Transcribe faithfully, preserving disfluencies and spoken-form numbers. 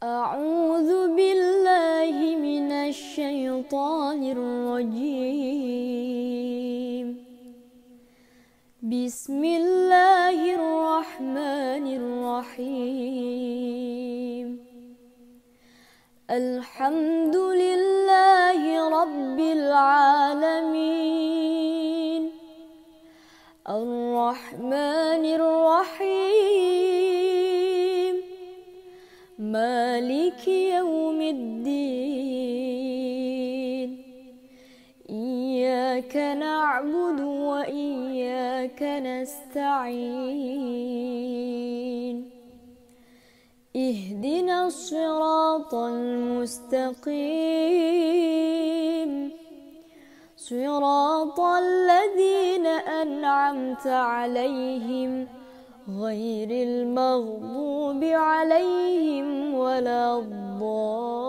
أعوذ بالله من الشيطان الرجيم. بسم الله الرحمن الرحيم. الحمد لله رب العالمين، الرحمن الرحيم، مالك يوم الدين. إياك نعبد وإياك نستعين. اهدنا الصراط المستقيم، صراط الذين أنعمت عليهم غير المغضوب عليهم ولا الضالين.